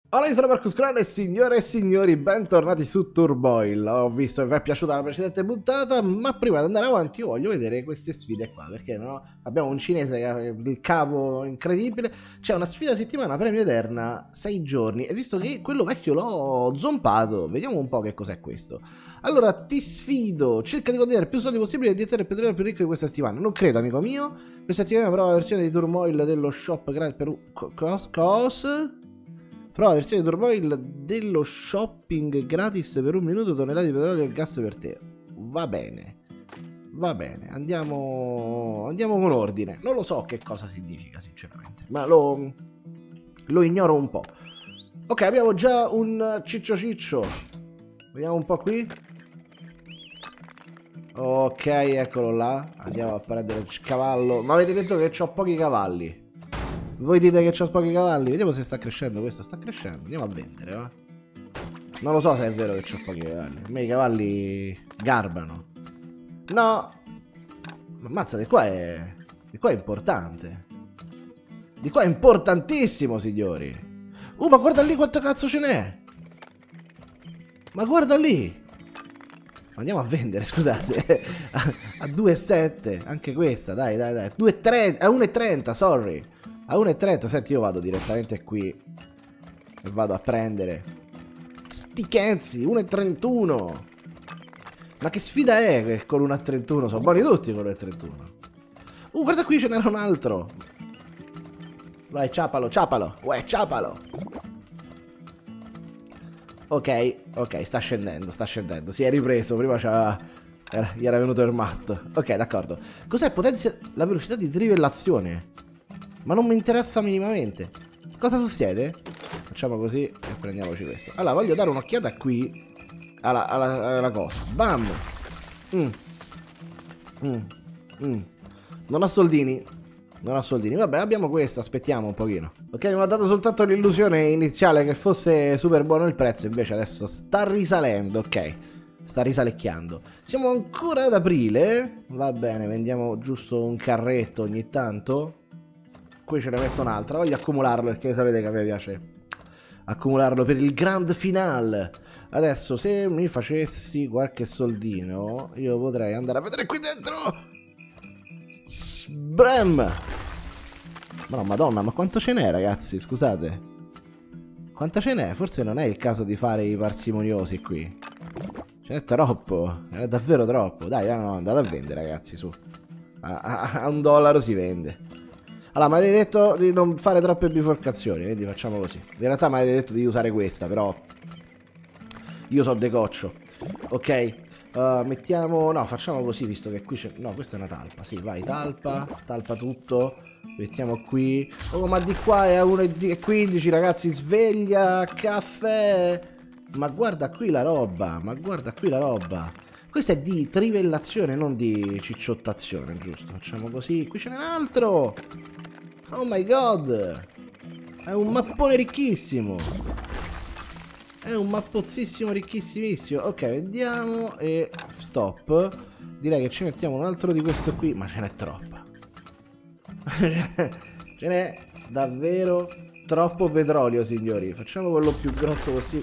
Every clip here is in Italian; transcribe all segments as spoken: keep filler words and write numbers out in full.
Hola, io sono Marcus Crown e signore e signori, bentornati su Turboil. Ho visto che vi è piaciuta la precedente puntata, ma prima di andare avanti io voglio vedere queste sfide qua, perché no? Abbiamo un cinese che ha il capo incredibile. C'è una sfida a settimana, premio eterna, sei giorni, e visto che quello vecchio l'ho zompato, vediamo un po' che cos'è questo. Allora, ti sfido, cerca di guadagnare più soldi possibile e di diventare il petroliere più ricco di questa settimana. Non credo, amico mio. Questa settimana prova la versione di Turmoil dello shop gratis per... Cos? Cos? Prova la versione Turboil dello shopping gratis per un minuto, tonnellate di petrolio e gas per te. Va bene. Va bene, andiamo andiamo con ordine. Non lo so che cosa significa sinceramente, ma lo, lo ignoro un po'. Ok, abbiamo già un ciccio ciccio. Vediamo un po' qui. Ok, eccolo là. Andiamo a prendere il cavallo. Ma avete detto che ho pochi cavalli. Voi dite che ho pochi cavalli. Vediamo se sta crescendo questo. Sta crescendo. Andiamo a vendere, va. Non lo so se è vero che ho pochi cavalli. A me i cavalli garbano. No. Ammazza, di qua è... Di qua è importante. Di qua è importantissimo, signori. Uh, ma guarda lì quanto cazzo ce n'è. Ma guarda lì. Andiamo a vendere, scusate. A due virgola sette. Anche questa, dai, dai, dai. due virgola trenta. A uno virgola trenta, sorry. A uno virgola trenta, senti, io vado direttamente qui e vado a prendere sti cazzi, uno virgola trentuno. Ma che sfida è che con uno virgola trentuno? Sono buoni tutti con uno virgola trentuno. Uh, guarda qui, ce n'era un altro. Vai, ciapalo, ciapalo. Uè, ciapalo. Ok, ok, sta scendendo, sta scendendo. Si è ripreso, prima c'era... Era, gli era venuto il matto. Ok, d'accordo. Cos'è? Potenzia la velocità di trivellazione. Ma non mi interessa minimamente. Cosa succede? Facciamo così e prendiamoci questo. Allora, voglio dare un'occhiata qui alla, alla, alla cosa. Bam! Mm. Mm. Mm. Non ho soldini. Non ho soldini. Vabbè, abbiamo questo. Aspettiamo un pochino. Ok, mi ha dato soltanto l'illusione iniziale che fosse super buono il prezzo. Invece adesso sta risalendo. Ok. Sta risalecchiando. Siamo ancora ad aprile. Va bene, vendiamo giusto un carretto ogni tanto. Qui ce ne metto un'altra. Voglio accumularlo perché sapete che a me piace accumularlo per il grand finale. Adesso se mi facessi qualche soldino io potrei andare a vedere qui dentro. Sbrem. Ma no, madonna, ma quanto ce n'è, ragazzi? Scusate. Quanta ce n'è? Forse non è il caso di fare i parsimoniosi qui. Ce n'è troppo. Ce n'è davvero troppo. Dai, no, andate a vendere, ragazzi, su. A, a, a un dollaro si vende. Allora, mi avete detto di non fare troppe biforcazioni, quindi facciamo così. In realtà mi avete detto di usare questa, però io so decoccio. Ok, uh, mettiamo... No, facciamo così, visto che qui c'è... No, questa è una talpa, sì, vai, talpa, talpa tutto. Mettiamo qui... Oh, ma di qua è a uno e quindici, ragazzi, sveglia, caffè. Ma guarda qui la roba, ma guarda qui la roba. Questa è di trivellazione, non di cicciottazione, giusto? Facciamo così. Qui ce n'è un altro. Oh my god. È un mappone ricchissimo. È un mappozzissimo richissimissimo. Ok, vediamo e stop. Direi che ci mettiamo un altro di questo qui. Ma ce n'è troppa. Ce n'è davvero troppo petrolio, signori. Facciamo quello più grosso possibile.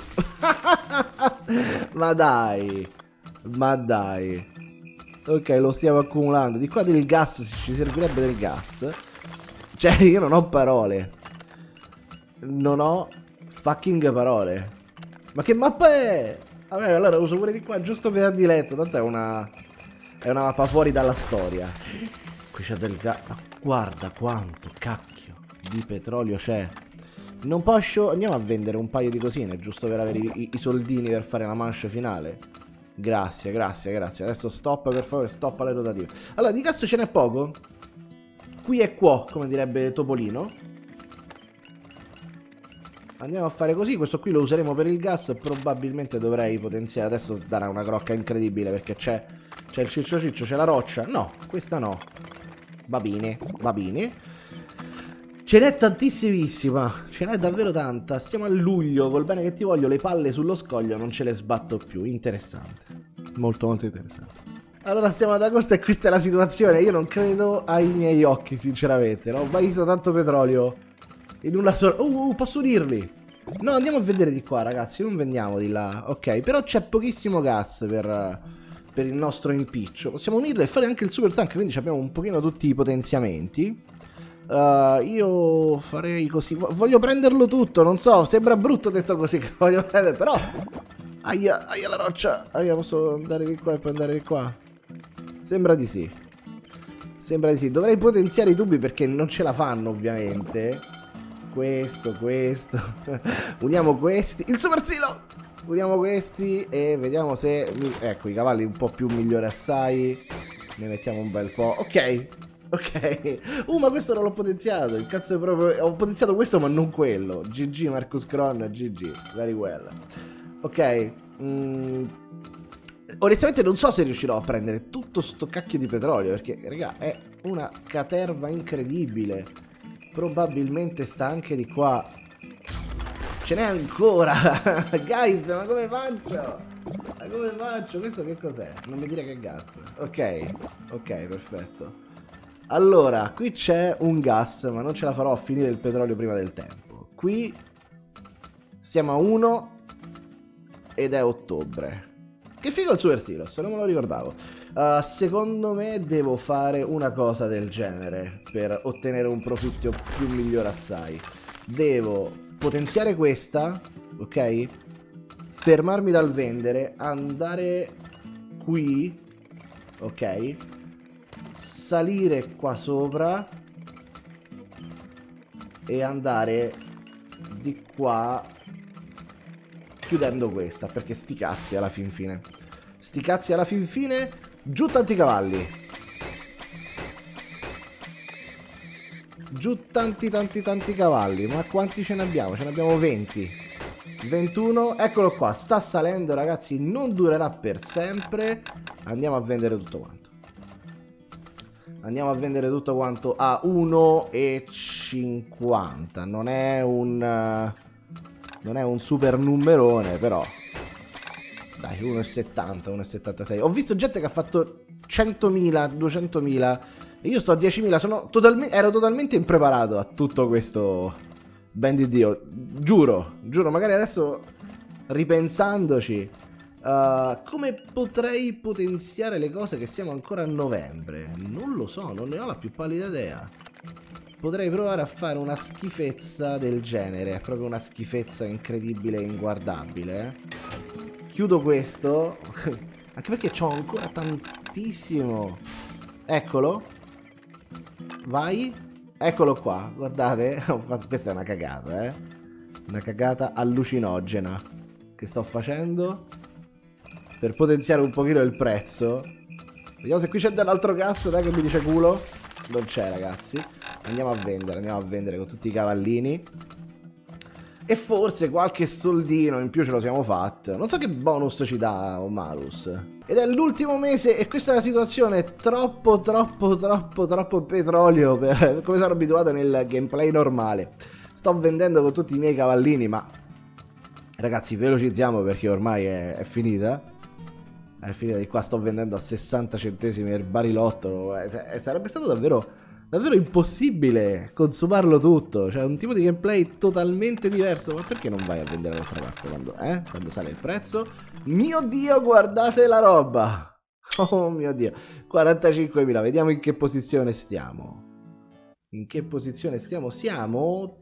Ma dai. Ma dai. Ok, lo stiamo accumulando. Di qua del gas, ci servirebbe del gas. Cioè, io non ho parole. Non ho fucking parole. Ma che mappa è? Vabbè, allora uso pure di qua, giusto per di letto. Tanto è una... È una mappa fuori dalla storia. Qui c'è del gas. Ma guarda quanto cacchio di petrolio c'è. Non posso... Andiamo a vendere un paio di cosine, giusto per avere i, i soldini per fare la manche finale. Grazie, grazie, grazie. Adesso stop, per favore, stop alle rotative. Allora, di gas ce n'è poco. Qui e qua, come direbbe Topolino. Andiamo a fare così. Questo qui lo useremo per il gas. Probabilmente dovrei potenziare. Adesso darà una crocca incredibile perché c'è c'è il ciccio ciccio, c'è la roccia. No, questa no. Va bene, va bene. Ce n'è tantissimissima. Ce n'è davvero tanta. Stiamo a luglio. Col bene che ti voglio, le palle sullo scoglio non ce le sbatto più. Interessante. Molto molto interessante. Allora stiamo ad agosto e questa è la situazione. Io non credo ai miei occhi, sinceramente. Non ho mai visto tanto petrolio in una sola... Uh, uh, posso unirli. No, andiamo a vedere di qua, ragazzi, non vendiamo di là. Ok, però c'è pochissimo gas per, per il nostro impiccio. Possiamo unirle e fare anche il super tank, quindi abbiamo un pochino tutti i potenziamenti. Uh, io farei così. Voglio prenderlo tutto, non so, sembra brutto detto così che voglio prendere, però... Aia, aia la roccia. Aia, posso andare di qua e poi andare di qua? Sembra di sì. Sembra di sì. Dovrei potenziare i tubi perché non ce la fanno, ovviamente. Questo, questo. Uniamo questi. Il super silo! Uniamo questi e vediamo se... Ecco, i cavalli un po' più migliori assai. Ne mettiamo un bel po'. Ok. Ok. Uh, ma questo non l'ho potenziato. Il cazzo è proprio... Ho potenziato questo ma non quello. G G Marcus Cron, G G. Very well. Ok. Mm. Onestamente non so se riuscirò a prendere tutto sto cacchio di petrolio. Perché, raga, è una caterva incredibile. Probabilmente sta anche di qua. Ce n'è ancora. Guys, ma come faccio? Ma come faccio? Questo che cos'è? Non mi dire che è gas. Ok. Ok, perfetto. Allora, qui c'è un gas, ma non ce la farò a finire il petrolio prima del tempo. Qui siamo a uno ed è ottobre. Che figo il super silos, non me lo ricordavo. Uh, secondo me devo fare una cosa del genere per ottenere un profitto più migliore assai. Devo potenziare questa, ok? Fermarmi dal vendere, andare qui, ok? Salire qua sopra e andare di qua chiudendo questa, perché sti cazzi alla fin fine. Sti cazzi alla fin fine, giù tanti cavalli. Giù tanti tanti tanti cavalli. Ma quanti ce ne abbiamo? Ce ne abbiamo venti. ventuno, eccolo qua, sta salendo ragazzi, non durerà per sempre. Andiamo a vendere tutto quanto. Andiamo a vendere tutto quanto a uno e cinquanta. Non è un... Non è un super numerone, però... Dai, uno e settanta, uno e settantasei. Ho visto gente che ha fatto centomila, duecentomila. E io sto a diecimila, sono totalmente... Ero totalmente impreparato a tutto questo... Ben di Dio. Giuro, giuro, magari adesso, ripensandoci... Uh, come potrei potenziare le cose che siamo ancora a novembre? Non lo so, non ne ho la più pallida idea. Potrei provare a fare una schifezza del genere. È proprio una schifezza incredibile e inguardabile. Chiudo questo. Anche perché c'ho ancora tantissimo. Eccolo. Vai. Eccolo qua. Guardate. Questa è una cagata, eh. Una cagata allucinogena che sto facendo per potenziare un pochino il prezzo. Vediamo se qui c'è dell'altro gas, dai, che mi dice culo. Non c'è, ragazzi. Andiamo a vendere, andiamo a vendere con tutti i cavallini. E forse qualche soldino in più ce lo siamo fatto. Non so che bonus ci dà Omalus. Ed è l'ultimo mese e questa è la situazione. Troppo, troppo, troppo, troppo petrolio per come sono abituato nel gameplay normale. Sto vendendo con tutti i miei cavallini, ma... Ragazzi, velocizziamo perché ormai è, è finita. È finita di qua, sto vendendo a sessanta centesimi il barilotto. Eh, sarebbe stato davvero... davvero impossibile consumarlo tutto. Cioè un tipo di gameplay totalmente diverso. Ma perché non vai a vendere dall'altra parte quando, eh? quando sale il prezzo? Mio Dio, guardate la roba. Oh mio Dio, quarantacinquemila. Vediamo in che posizione stiamo. In che posizione stiamo? Siamo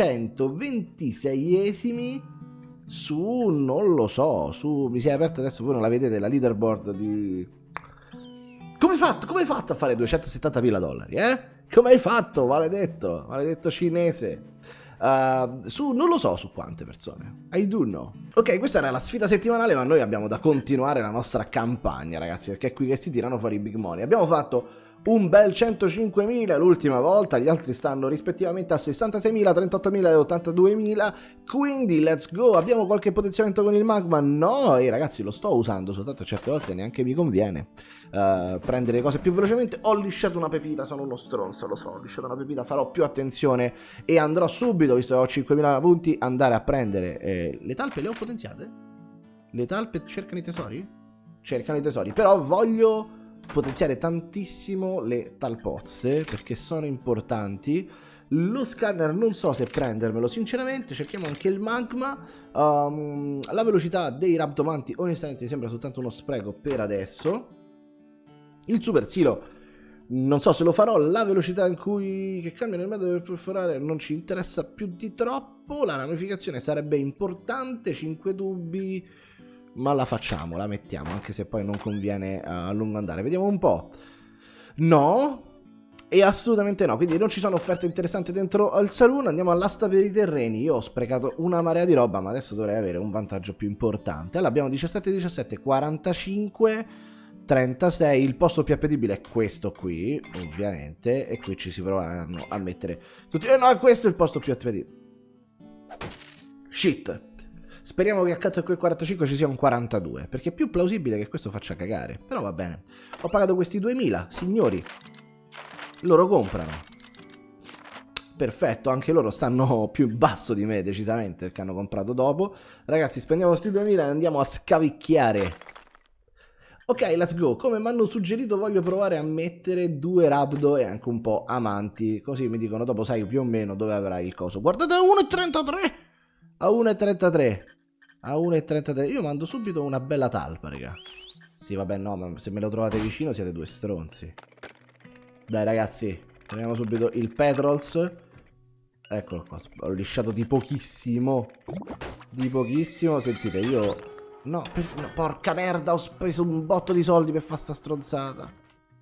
duecentoventiseiesimi su, non lo so, su, mi si è aperta adesso, voi non la vedete, la leaderboard di... Come hai fatto? Come hai fatto a fare duecentosettantamila dollari, eh? Come hai fatto? Maledetto, maledetto cinese. Uh, su, non lo so su quante persone. I do know. Ok, questa era la sfida settimanale, ma noi abbiamo da continuare la nostra campagna, ragazzi, perché è qui che si tirano fuori i big money. Abbiamo fatto un bel centocinquemila l'ultima volta, gli altri stanno rispettivamente a sessantaseimila, trentottomila e ottantaduemila, quindi let's go. Abbiamo qualche potenziamento con il magma? No, e ragazzi lo sto usando, soltanto certe volte neanche mi conviene uh, prendere le cose più velocemente. Ho lisciato una pepita, sono uno stronzo, lo so, ho lisciato una pepita, farò più attenzione e andrò subito, visto che ho cinquemila punti, andare a prendere eh, le talpe. Le ho potenziate? Le talpe cercano i tesori? Cercano i tesori, però voglio potenziare tantissimo le talpozze perché sono importanti. Lo scanner non so se prendermelo, sinceramente. Cerchiamo anche il magma. Um, la velocità dei rabdomanti onestamente mi sembra soltanto uno spreco per adesso. Il super silo non so se lo farò. La velocità in cui che cambia nel metodo per perforare non ci interessa più di troppo. La ramificazione sarebbe importante. cinque tubi, ma la facciamo, la mettiamo, anche se poi non conviene a lungo andare. Vediamo un po'. No, e assolutamente no, quindi non ci sono offerte interessanti dentro al saloon. Andiamo all'asta per i terreni. Io ho sprecato una marea di roba, ma adesso dovrei avere un vantaggio più importante. Allora abbiamo diciassette diciassette, quarantacinque, trentasei. Il posto più appetibile è questo qui, ovviamente, e qui ci si provano a mettere tutti. Eh no, questo è il posto più appetibile. Shit. Speriamo che accanto a quel quarantacinque ci sia un quarantadue, perché è più plausibile che questo faccia cagare. Però va bene. Ho pagato questi duemila, signori. Loro comprano. Perfetto, anche loro stanno più in basso di me, decisamente, perché hanno comprato dopo. Ragazzi, spendiamo questi duemila e andiamo a scavicchiare. Ok, let's go. Come mi hanno suggerito, voglio provare a mettere due rabdo e anche un po' amanti. Così mi dicono dopo, sai più o meno dove avrai il coso. Guardate, a uno e trentatré. A uno e trentatré. A uno e trentatré. Io mando subito una bella talpa, raga. Sì, vabbè, no, ma se me lo trovate vicino siete due stronzi. Dai, ragazzi, prendiamo subito il Petrols. Eccolo qua, ho lisciato di pochissimo. Di pochissimo. Sentite, io... No, per... no, porca merda, ho speso un botto di soldi per fare sta stronzata.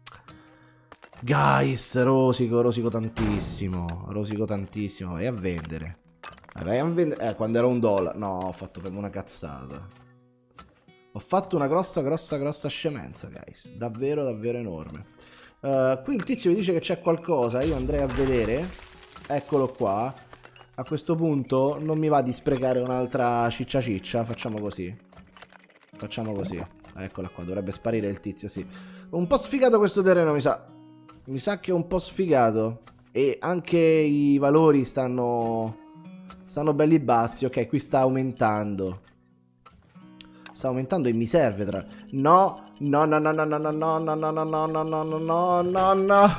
Guys, rosico, rosico tantissimo. Rosico tantissimo. E a vendere. Vai a vendere. Eh, quando era un dollaro. No, ho fatto proprio una cazzata. Ho fatto una grossa, grossa, grossa scemenza, guys. Davvero, davvero enorme. Uh, qui il tizio mi dice che c'è qualcosa. Io andrei a vedere. Eccolo qua. A questo punto non mi va di sprecare un'altra ciccia ciccia. Facciamo così. Facciamo così. Eccola qua, dovrebbe sparire il tizio, sì. Un po' sfigato questo terreno, mi sa. Mi sa che è un po' sfigato. E anche i valori stanno... Stanno belli bassi. Ok, qui sta aumentando. Sta aumentando e mi serve tra... No, no, no, no, no, no, no, no, no, no, no, no, no, no, no, no, no.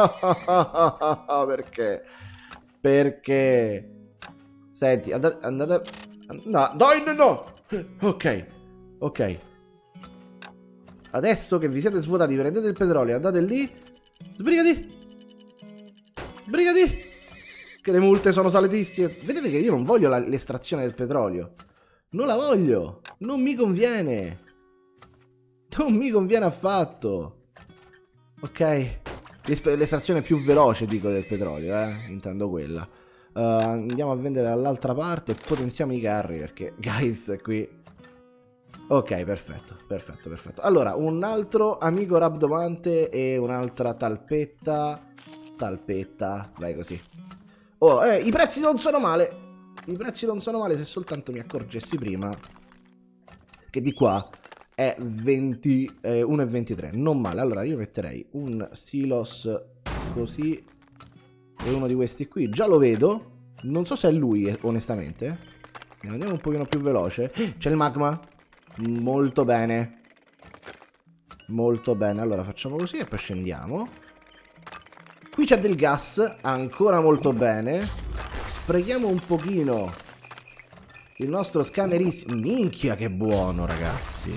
Perché? Perché? Senti, andate... andate... No, dai, no, no. Ok, ok. Adesso che vi siete svuotati, prendete il petrolio, andate lì. Sbrigati. Sbrigati. Che le multe sono salatissime. Vedete che io non voglio l'estrazione del petrolio. Non la voglio. Non mi conviene. Non mi conviene affatto. Ok. L'estrazione più veloce, dico, del petrolio, eh. Intendo quella. Uh, andiamo a vendere dall'altra parte e potenziamo i carri, perché, guys, qui... Ok, perfetto, perfetto, perfetto. Allora, un altro amico rabdomante e un'altra talpetta. Talpetta, vai così. Oh, eh, i prezzi non sono male. I prezzi non sono male se soltanto mi accorgessi prima che di qua è venti, eh, uno e ventitré. Non male. Allora io metterei un silos così e uno di questi qui. Già lo vedo. Non so se è lui, onestamente. Andiamo un pochino più veloce. C'è il magma. Molto bene. Molto bene. Allora facciamo così e poi scendiamo. Qui c'è del gas. Ancora molto bene. Sprechiamo un pochino il nostro scannerissimo. Minchia che buono, ragazzi.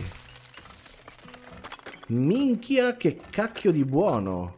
Minchia che cacchio di buono.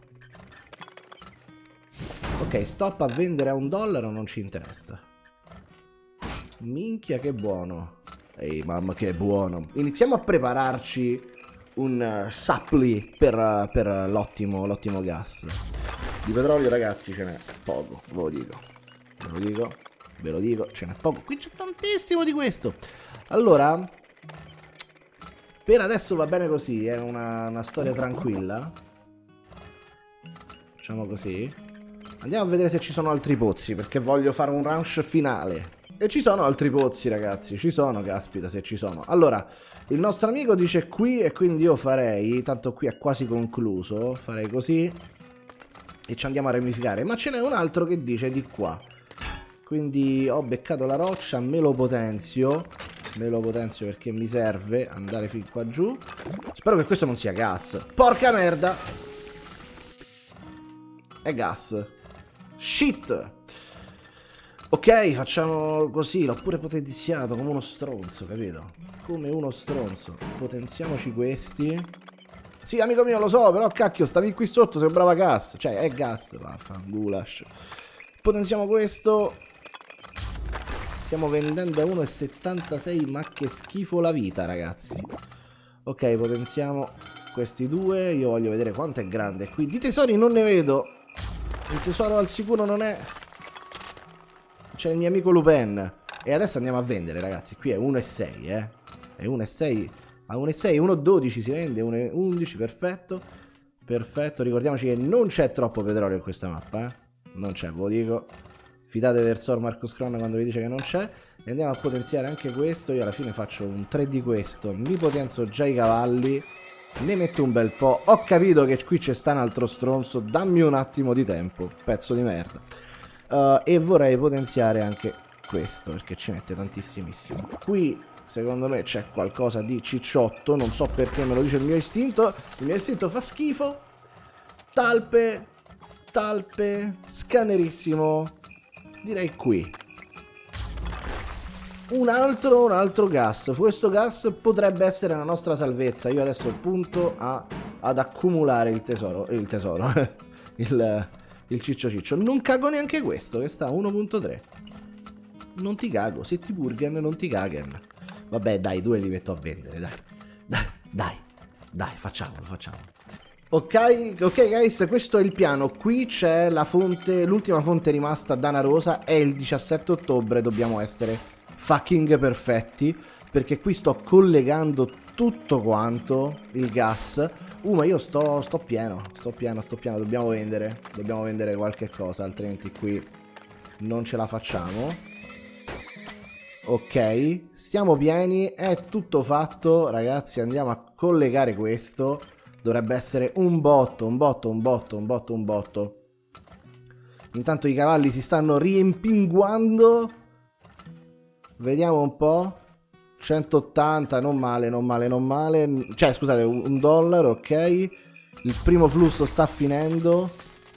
Ok, stop a vendere a un dollaro, non ci interessa. Minchia che buono. Ehi mamma che buono. Iniziamo a prepararci un uh, supply per, uh, per l'ottimo l'ottimo gas. Di petrolio, ragazzi, ce n'è poco, ve lo dico. Ve lo dico, ve lo dico, ce n'è poco. Qui c'è tantissimo di questo. Allora, per adesso va bene così, è una, una storia tranquilla. Facciamo così. Andiamo a vedere se ci sono altri pozzi, perché voglio fare un rush finale. E ci sono altri pozzi, ragazzi, ci sono, caspita se ci sono. Allora, il nostro amico dice qui e quindi io farei, tanto qui è quasi concluso, farei così e ci andiamo a ramificare. Ma ce n'è un altro che dice di qua. Quindi ho beccato la roccia, me lo potenzio. Me lo potenzio perché mi serve andare fin qua giù. Spero che questo non sia gas. Porca merda. È gas. Shit. Ok, facciamo così, l'ho pure potenziato come uno stronzo, capito? Come uno stronzo. Potenziamoci questi. Sì, amico mio, lo so, però cacchio, stavi qui sotto, sembrava gas. Cioè, è gas, vaffanculo. Potenziamo questo. Stiamo vendendo a uno e settantasei, ma che schifo la vita, ragazzi. Ok, potenziamo questi due. Io voglio vedere quanto è grande qui. Di tesori non ne vedo. Un tesoro al sicuro non è. C'è il mio amico Lupin. E adesso andiamo a vendere, ragazzi. Qui è uno e sei, eh. È uno e sei. A uno e sei, uno e dodici si vende, uno e undici, perfetto. Perfetto, ricordiamoci che non c'è troppo petrolio in questa mappa, eh. Non c'è, ve lo dico. Fidate del Sor Marcus Cron quando vi dice che non c'è. E andiamo a potenziare anche questo. Io alla fine faccio un tre di questo. Mi potenzio già i cavalli. Ne metto un bel po'. Ho capito che qui c'è sta un altro stronzo. Dammi un attimo di tempo, pezzo di merda. Uh, e vorrei potenziare anche questo, perché ci mette tantissimissimo. Qui secondo me c'è qualcosa di cicciotto. Non so perché, me lo dice il mio istinto. Il mio istinto fa schifo. Talpe. Talpe. Scannerissimo. Direi qui. Un altro, un altro gas. Questo gas potrebbe essere la nostra salvezza. Io adesso punto a, ad accumulare il tesoro. Il tesoro. il, il ciccio ciccio. Non cago neanche questo, che sta a uno punto tre. Non ti cago. Se ti burgen, non ti caghen. Vabbè, dai, due li metto a vendere, dai. Dai, dai, dai, facciamolo, facciamolo. Ok, ok guys, questo è il piano. Qui c'è la fonte, l'ultima fonte rimasta Dana Rosa. È il diciassette ottobre, dobbiamo essere fucking perfetti, perché qui sto collegando tutto quanto il gas. Uh, ma io sto, sto pieno, sto pieno, sto pieno. Dobbiamo vendere, dobbiamo vendere qualche cosa, altrimenti qui non ce la facciamo. Ok, stiamo pieni, è tutto fatto, ragazzi. Andiamo a collegare questo. Dovrebbe essere un botto, un botto, un botto, un botto, un botto. Intanto i cavalli si stanno riempinguando. Vediamo un po'. centottanta, non male, non male, non male. Cioè, scusate, un dollaro, ok. Il primo flusso sta finendo.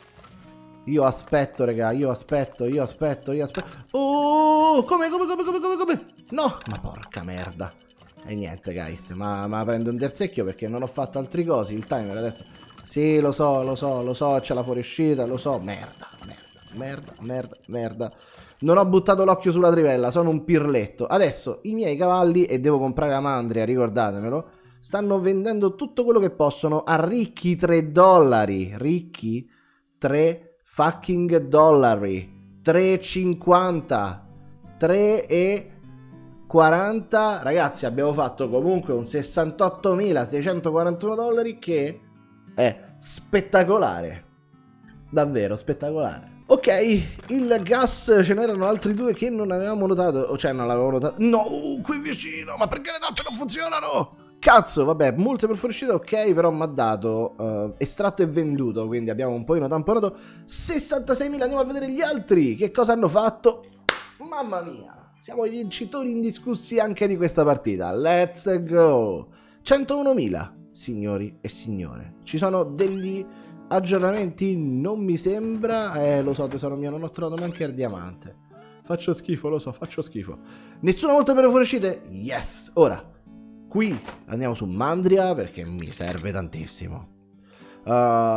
Io aspetto, raga, io aspetto, io aspetto, io aspetto. Oh, come, come, come, come, come, come? No, ma porca merda. E niente, guys, ma, ma prendo un terzecchio perché non ho fatto altri cosi. Il timer adesso. Sì, lo so, lo so, lo so, c'è la fuoriuscita, lo so. Merda, merda, merda, merda, merda. Non ho buttato l'occhio sulla trivella, sono un pirletto. Adesso i miei cavalli, e devo comprare la mandria, ricordatemelo, stanno vendendo tutto quello che possono a ricchi tre dollari. Ricchi tre fucking dollari. tre e cinquanta. tre e quaranta. Ragazzi, abbiamo fatto comunque un sessantottomilaseicentoquarantuno dollari, che è spettacolare. Davvero spettacolare. Ok, il gas, ce n'erano altri due che non avevamo notato. Cioè, non l'avevo notato. No, qui vicino. Ma perché le tappe non funzionano? Cazzo, vabbè, multe per fuoriuscita, ok, però mi ha dato uh, estratto e venduto, quindi abbiamo un pochino tamponato. sessantaseimila, andiamo a vedere gli altri. Che cosa hanno fatto? Mamma mia, siamo i vincitori indiscussi anche di questa partita. Let's go. centounomila, signori e signore. Ci sono degli aggiornamenti? Non mi sembra. Eh, lo so, tesoro mio, non ho trovato neanche il diamante. Faccio schifo, lo so, faccio schifo. Nessuna volta per le fuoriuscite? Yes. Ora, qui andiamo su Mandria perché mi serve tantissimo. Uh,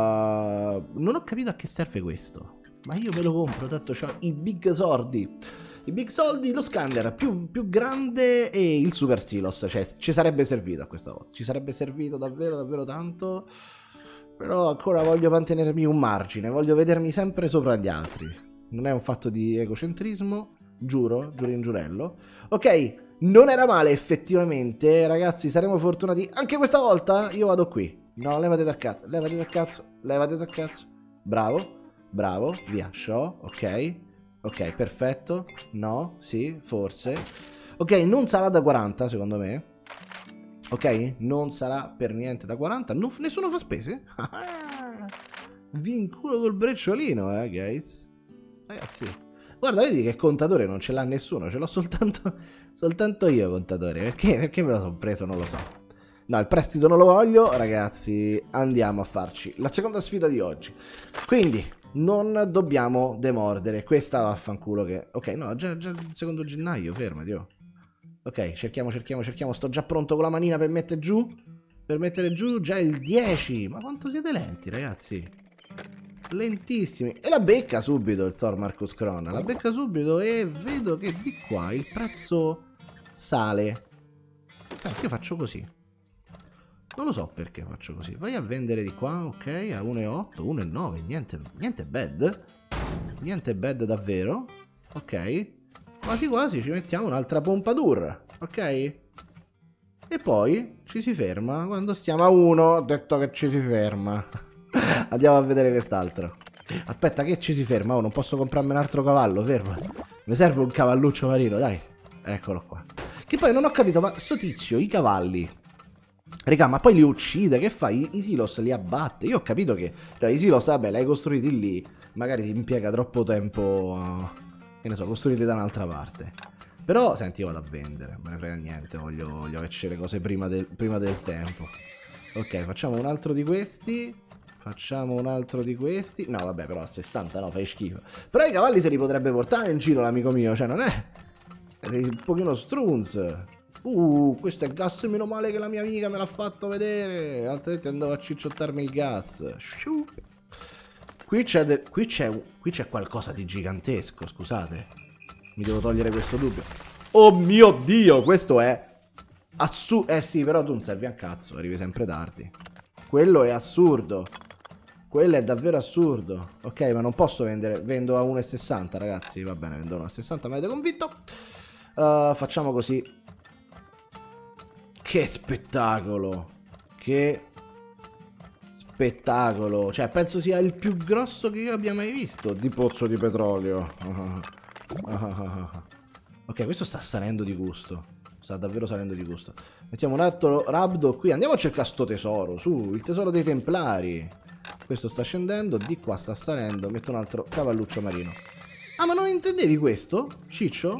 non ho capito a che serve questo, ma io me lo compro, tanto c'ho i big soldi. I big soldi, lo scanner più, più grande e il super silos. Cioè, ci sarebbe servito a questa volta. Ci sarebbe servito davvero, davvero tanto. Però ancora voglio mantenermi un margine, voglio vedermi sempre sopra gli altri. Non è un fatto di egocentrismo, giuro, giuro in giurello. Ok, non era male effettivamente, ragazzi, saremo fortunati anche questa volta. Io vado qui. No, levate dal cazzo, levate dal cazzo, levate dal cazzo. Bravo, bravo, via, show, ok. Ok, perfetto. No, sì, forse. Ok, non sarà da quaranta secondo me. Ok, non sarà per niente da quaranta. Non, nessuno fa spese? Vi inculo col brecciolino, eh, guys. Ragazzi, guarda, vedi che contatore non ce l'ha nessuno. Ce l'ho soltanto, soltanto io, contatore. Perché? Perché me lo sono preso? Non lo so. No, il prestito non lo voglio. Ragazzi, andiamo a farci la seconda sfida di oggi. Quindi, Non dobbiamo demordere. Questa vaffanculo che... Ok, no, già, già il secondo gennaio, fermati, oh. Ok, cerchiamo, cerchiamo, cerchiamo. Sto già pronto con la manina per mettere giù. Per mettere giù già il dieci. Ma quanto siete lenti, ragazzi? Lentissimi. E la becca subito il Sor Marcus Kron. La becca subito e vedo che di qua il prezzo sale. Senti, io faccio così. Non lo so perché faccio così. Vai a vendere di qua, ok, a uno virgola otto, uno virgola nove. Niente, niente bad. Niente bad davvero. Ok. Quasi quasi ci mettiamo un'altra pompadour. Ok. E poi ci si ferma quando stiamo a uno. Ho detto che ci si ferma. Andiamo a vedere quest'altro. Aspetta, che ci si ferma? Oh, non posso comprarmi un altro cavallo, ferma. Mi serve un cavalluccio marino, dai. Eccolo qua. Che poi non ho capito, ma sto tizio, i cavalli, regà, ma poi li uccide, che fa? I, i silos li abbatte. Io ho capito che, cioè, i silos, vabbè, li hai costruiti lì, magari ti impiega troppo tempo a, che ne so, costruirli da un'altra parte. Però, senti, io vado a vendere, non me ne frega niente, voglio, voglio che c'è le cose prima del, prima del tempo. Ok, facciamo un altro di questi. Facciamo un altro di questi. No, vabbè, però a sessanta no, fai schifo. Però i cavalli se li potrebbe portare in giro l'amico mio, cioè non è... Sei un pochino strunz. Uh, questo è gas, meno male che la mia amica me l'ha fatto vedere, altrimenti andavo a cicciottarmi il gas. Qui c'è qui c'è qui c'è qualcosa di gigantesco, scusate. Mi devo togliere questo dubbio. Oh mio Dio, questo è assurdo. Eh sì, però tu non servi a cazzo, arrivi sempre tardi. Quello è assurdo. Quello è davvero assurdo. Ok, ma non posso vendere. Vendo a uno virgola sessanta, ragazzi. Va bene, vendo a uno virgola sessanta, mi avete convinto. Uh, facciamo così. Che spettacolo. Che spettacolo. Cioè, penso sia il più grosso che io abbia mai visto di pozzo di petrolio. Ok, questo sta salendo di gusto. Sta davvero salendo di gusto. Mettiamo un altro rabdo qui. Andiamo a cercare sto tesoro. Su, il tesoro dei templari. Questo sta scendendo. Di qua sta salendo. Metto un altro cavalluccio marino. Ah, ma non intendevi questo, Ciccio?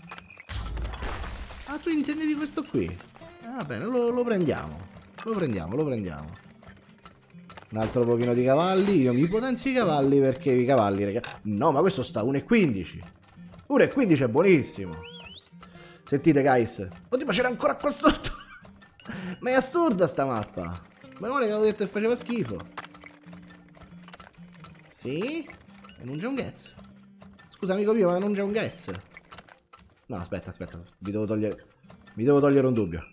Ah, tu intendevi questo qui? Ah, va bene, lo, lo prendiamo. Lo prendiamo, lo prendiamo. Un altro pochino di cavalli. Io mi potenzio i cavalli perché i cavalli, raga... No, ma questo sta uno e quindici. uno e quindici è buonissimo. Sentite, guys. Oddio, ma c'era ancora qua sotto. Ma è assurda sta mappa. Ma non è che avevo detto che faceva schifo. Sì? E non c'è un gazzo. Scusa, amico mio, ma non c'è un gazzo. No, aspetta, aspetta. Vi devo togliere... Mi devo togliere un dubbio.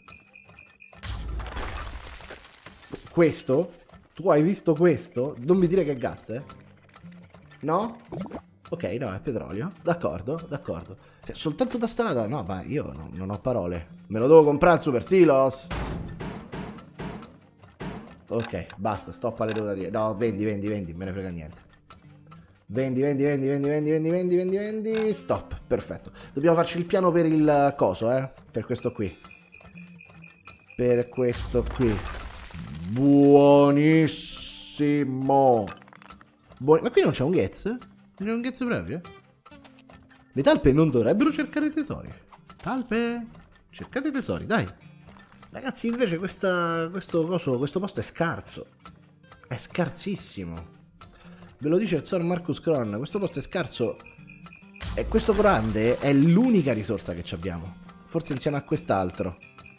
Questo? Tu hai visto questo? Non mi dire che è gas, eh? No? Ok, no, è petrolio. D'accordo, d'accordo. Cioè, soltanto da strada? No, ma io no, non ho parole. Me lo devo comprare al Super Silos. Ok, basta, stop alle rotative. No, vendi, vendi, vendi, me ne frega niente. Vendi, vendi, vendi, vendi, vendi, vendi, vendi, vendi, vendi. Stop, perfetto. Dobbiamo farci il piano per il coso, eh? Per questo qui. Per questo qui. Buonissimo. Buon... Ma qui non c'è un Ghez? Non c'è un Ghez proprio? Le talpe non dovrebbero cercare tesori. Talpe, cercate tesori, dai. Ragazzi, invece questa, questo, coso, questo posto è scarso. È scarsissimo. Ve lo dice il Sor Marcus Kron. Questo posto è scarso. E questo grande è l'unica risorsa che abbiamo. Forse insieme a quest'altro.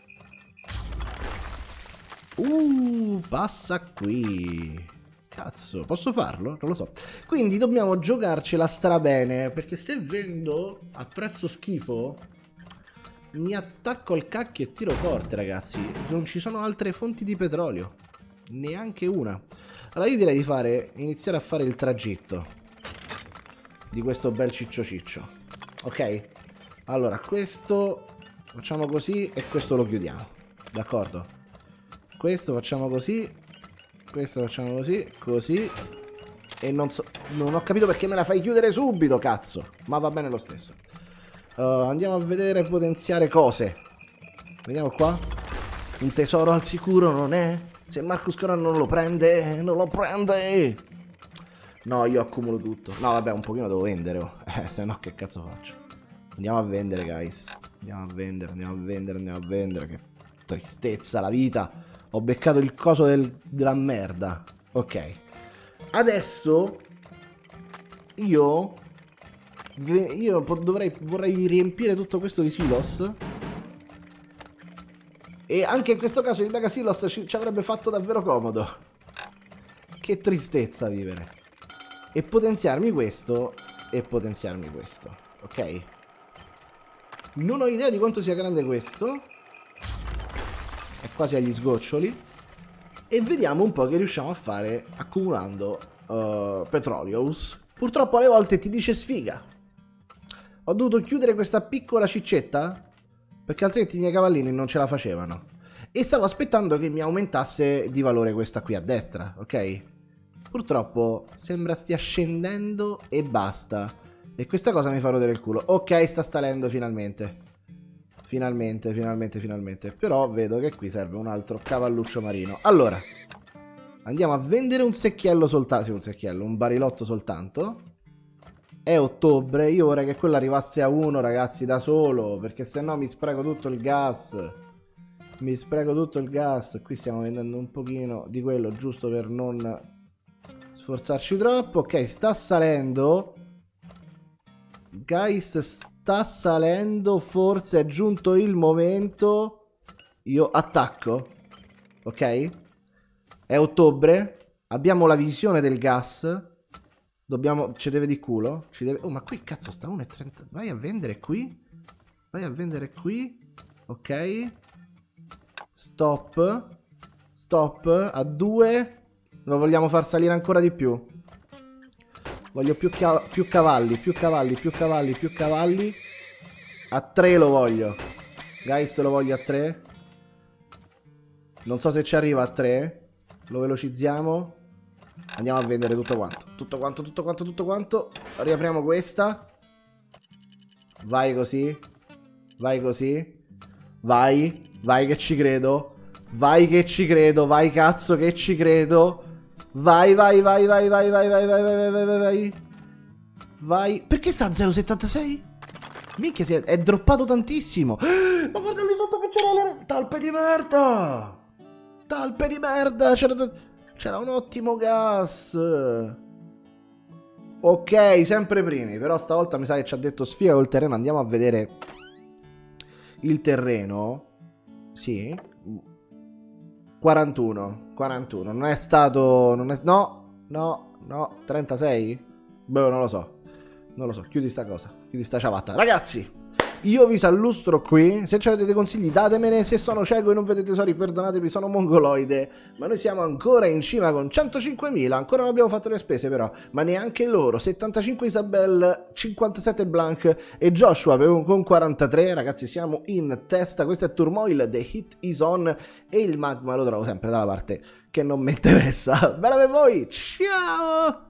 Uh, passa qui. Cazzo, posso farlo? Non lo so. Quindi dobbiamo giocarcela strabene. Perché se vendo a prezzo schifo, mi attacco al cacchio e tiro forte, ragazzi. Non ci sono altre fonti di petrolio. Neanche una. Allora io direi di fare, iniziare a fare il tragitto di questo bel ciccio ciccio. Ok? Allora, questo facciamo così e questo lo chiudiamo. D'accordo? Questo facciamo così. Questo facciamo così. Così. E non so... Non ho capito perché me la fai chiudere subito, cazzo. Ma va bene lo stesso. Uh, andiamo a vedere potenziare cose. Vediamo qua. Un tesoro al sicuro non è? Se Marcus Kron non lo prende, non lo prende. No, io accumulo tutto. No, vabbè, un pochino devo vendere. Oh. Eh, se no che cazzo faccio? Andiamo a vendere, guys. Andiamo a vendere, andiamo a vendere, andiamo a vendere. Che tristezza la vita. Ho beccato il coso del, della merda. Ok. Adesso io... Io dovrei, vorrei riempire tutto questo di silos. E anche in questo caso il mega silos ci, ci avrebbe fatto davvero comodo. Che tristezza vivere. E potenziarmi questo. E potenziarmi questo. Ok. Non ho idea di quanto sia grande questo. È quasi agli sgoccioli. E vediamo un po' che riusciamo a fare accumulando uh, petroleus. Purtroppo alle volte ti dice sfiga. Ho dovuto chiudere questa piccola ciccetta perché altrimenti i miei cavallini non ce la facevano. E stavo aspettando che mi aumentasse di valore questa qui a destra, ok? Purtroppo sembra stia scendendo e basta. E questa cosa mi fa rodere il culo. Ok, sta salendo finalmente. Finalmente, finalmente, finalmente. Però vedo che qui serve un altro cavalluccio marino. Allora, andiamo a vendere un secchiello soltanto. Sì, un secchiello, un barilotto soltanto. È ottobre, io vorrei che quello arrivasse a uno, ragazzi, da solo. Perché se no mi spreco tutto il gas. Mi spreco tutto il gas. Qui stiamo vendendo un pochino di quello, giusto per non sforzarci troppo. Ok, sta salendo. Guys, sta salendo. Forse è giunto il momento. Io attacco. Ok? È ottobre. Abbiamo la visione del gas. Dobbiamo... Ci deve di culo. Ci deve... Oh, ma qui cazzo sta uno e trenta. Vai a vendere qui. Vai a vendere qui. Ok. Stop. Stop. A due. Lo vogliamo far salire ancora di più. Voglio più, più cavalli, più cavalli, più cavalli, più cavalli. A tre lo voglio. Guys, lo voglio a tre. Non so se ci arriva a tre. Lo velocizziamo. Andiamo a vendere tutto quanto. Tutto quanto, tutto quanto, tutto quanto. Riapriamo questa. Vai così. Vai così. Vai. Vai che ci credo. Vai che ci credo. Vai cazzo che ci credo. Vai, vai, vai, vai, vai, vai, vai, vai, vai, vai, vai, vai. Vai. Perché sta a zero virgola settantasei? Minchia, si è, è droppato tantissimo. Ma guarda lì sotto che c'era la... Talpe di merda. Talpe di merda. C'era un ottimo gas. Ok, sempre primi. Però stavolta mi sa che ci ha detto sfiga col terreno. Andiamo a vedere il terreno. Sì. quarantuno. quarantuno. Non è stato... Non è... No, no, no. trentasei? Boh, non lo so. Non lo so. Chiudi sta cosa. Chiudi sta ciabatta. Ragazzi, io vi sallustro qui. Se avete dei consigli datemene. Se sono cieco e non vedete tesori, perdonatemi, sono mongoloide. Ma noi siamo ancora in cima con centocinquemila. Ancora non abbiamo fatto le spese però. Ma neanche loro. settantacinque Isabel, cinquantasette Blanc e Joshua con quarantatré. Ragazzi, siamo in testa. Questo è Turmoil, The Hit is On. E il magma lo trovo sempre dalla parte che non mi interessa. Bella per voi. Ciao.